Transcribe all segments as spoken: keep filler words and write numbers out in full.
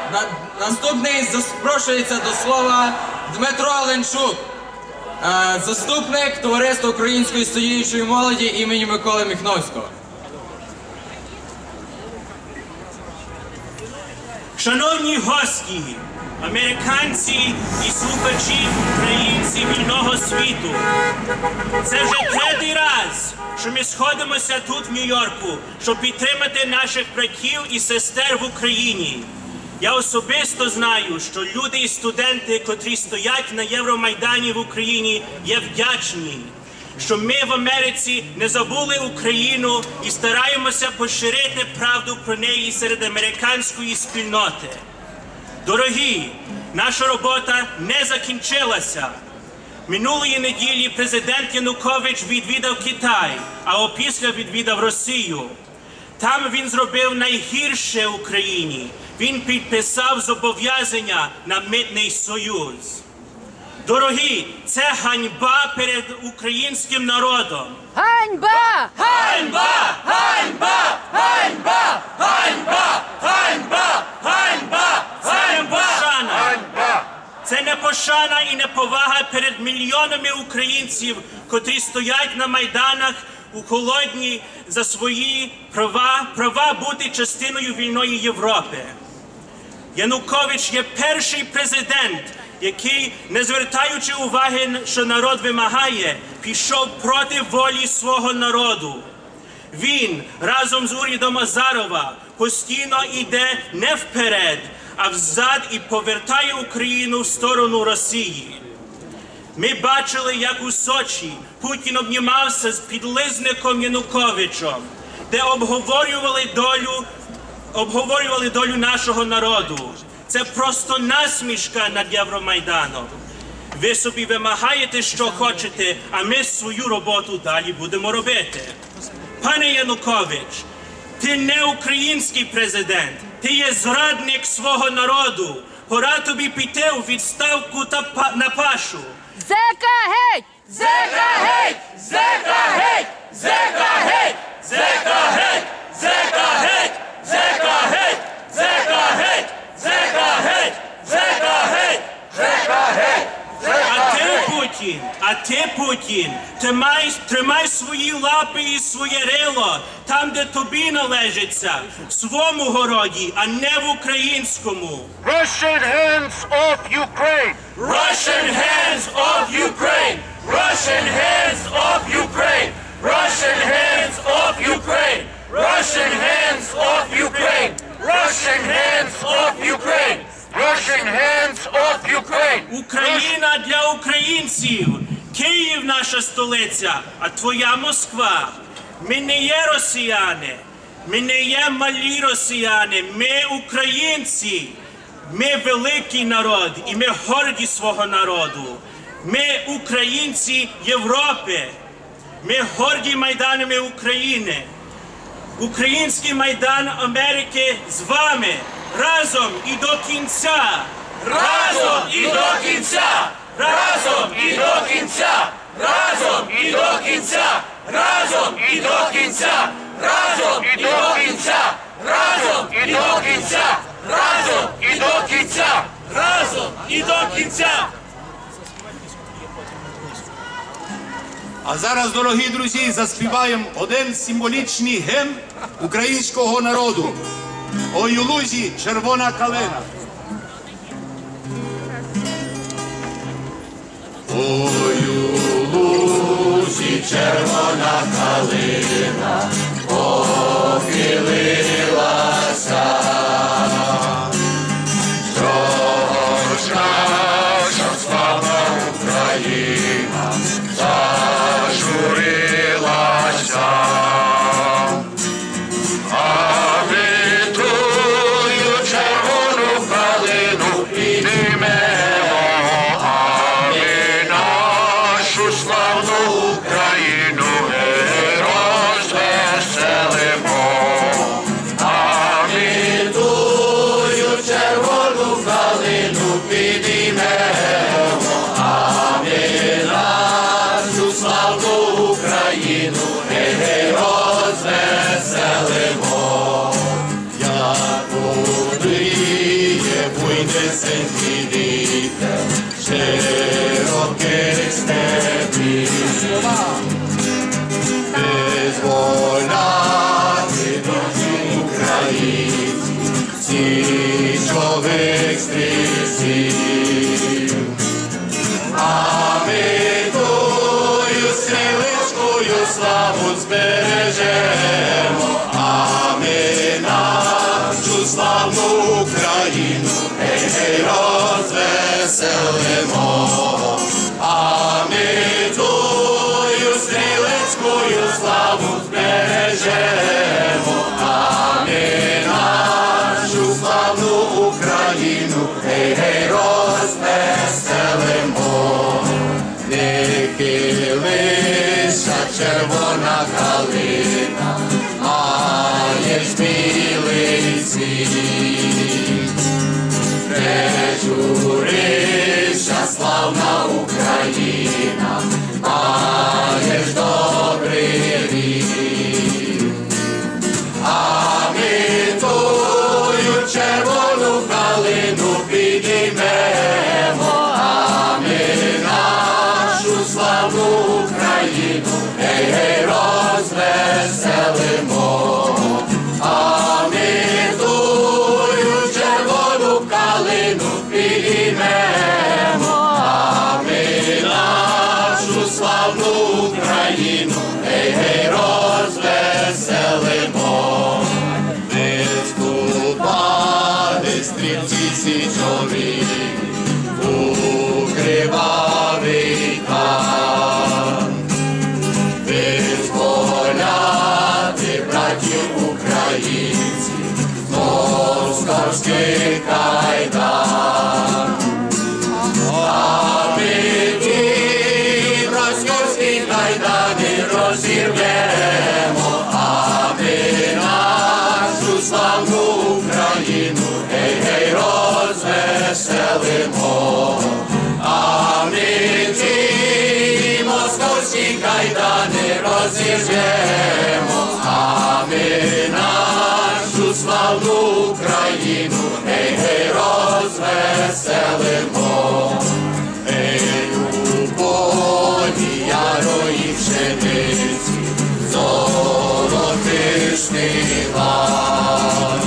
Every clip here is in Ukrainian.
Наступний запрошується до слова Дмитро Ленчук, заступник Товариства української студіючої молоді імені Миколи Міхновського. Шановні гості, американці і слухачі українці вільного світу, це вже третій раз, що ми сходимося тут в Нью-Йорку, щоб підтримати наших братів і сестер в Україні. Я особисто знаю, що люди і студенти, котрі стоять на Євромайдані в Україні, є вдячні, що ми в Америці не забули Україну і стараємося поширити правду про неї серед американської спільноти. Дорогі, наша робота не закінчилася. Минулої неділі президент Янукович відвідав Китай, а опісля відвідав Росію. Там він зробив найгірше Україні. Він підписав зобов'язання на митний союз. Дорогі, це ганьба перед українським народом. Ганьба! Ганьба! Ганьба! Ганьба! Ганьба! Ганьба! Ганьба! Це не пошана! Це не пошана і неповага перед мільйонами українців, котрі стоять на майданах у холодні за свої права, права бути частиною вільної Європи. Янукович є перший президент, який, не звертаючи уваги, що народ вимагає, пішов проти волі свого народу. Він разом з урядом Азарова постійно йде не вперед, а взад і повертає Україну в сторону Росії. Ми бачили, як у Сочі Путін обнімався з підлизником Януковичем, де обговорювали долю, обговорювали долю нашого народу. Це просто насмішка над Євромайданом. Ви собі вимагаєте, що хочете, а ми свою роботу далі будемо робити. Пане Янукович, ти не український президент, ти є зрадник свого народу. Пора тобі піти у відставку та па на пашу. Зека геть! Зека геть! Зека геть! Зека геть! Зека геть! Зека геть! Зека геть! Зека геть! Зека геть! Зека геть! Зека геть! А ти, Путін, а ти, Путін, тримай, тримай свої лапи і своє рило там, де тобі належиться, в своєму городі, а не в українському. Russian hands off Ukraine! Russian hands off Ukraine! Russian hands off Ukraine! Russian hands off Ukraine! Russian hands off Ukraine! Russian hands off Ukraine! Russian hands off Ukraine! Україна для українців! Київ наша столиця, а твоя Москва. Ми не є росіяни, ми не є малі росіяни, ми українці. Ми великий народ і ми горді свого народу. Ми українці Європи. Ми горді майданами України. Український майдан Америки з вами. Разом і до кінця. Разом і до кінця. Разом і до кінця. Разом і до кінця. Разом і до кінця. Разом і до кінця. Разом і до кінця. Разом і до кінця. Разом і до кінця. А зараз, дорогі друзі, заспіваємо один символічний гімн українського народу. Ой у лузі червона калина. Ой у лузі червона калина похилилася. Трошка, що славна Україна зажурилася. Україну розвеселимо, а ми буйнесенький вітер широких степів. Визволяти душі українці, січових стрільців. А ми тою стрілечкою славу збережемо, а ми нашу славну Україну гей-гей розвеселимо. А ми тою стрілецькою славу збережемо, а ми нашу славну Україну гей-гей розвеселимо. Не хилися, червона калина, маєш білий цвіт. Не журися, славна Україна, маєш добрий рік. А ми тою червону калину підіймемо, а ми нашу славну Україну гей-гей розвеселимо. А ми тою червону калину підіймемо, а ми нашу славну Україну гей-гей розвеселимо. Виступали стрільці січові у кривавий хан. Визволяти братів українців з московських кайдан. А ми ті московські кайдани розірвемо, а ми нашу славну Україну гей-гей розвеселимо. А ми ті московські кайдани розірвемо, а ми нашу славну Україну гей-гей розвеселимо. Ей, у полі ярої пшениці золотишний лан.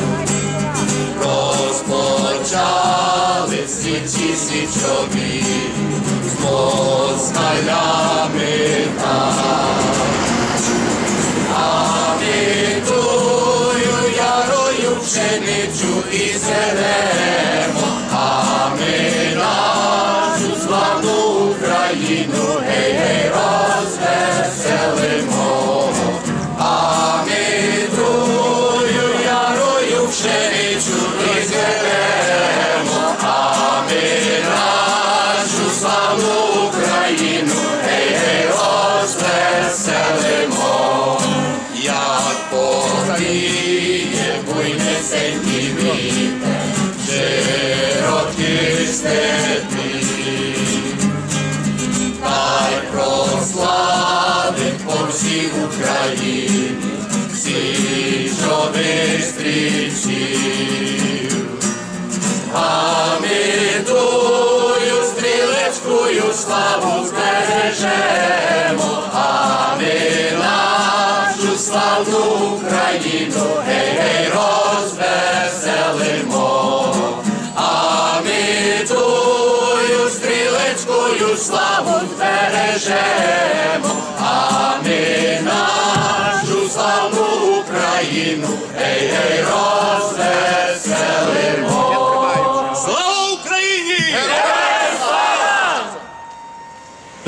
Розпочали січі січові з москалями там. А ми тую ярою пшеницю і зеремо, а ми нашу славну Україну гей-гей розвеселимо. А ми тую ярою пшеницю і зеремо, а ми нашу славну Україну гей-гей розвеселимо. Як повіє буйнесенький вітер широких степів, та й прославить по всій Україні січових стрільців. А ми тую стрілецькою славу збережемо, а ми нашу славну Україну гей-гей розвеселимо. А ми тую стрілецькою славу збережемо, а ми нашу славну Україну гей-гей розвеселимо.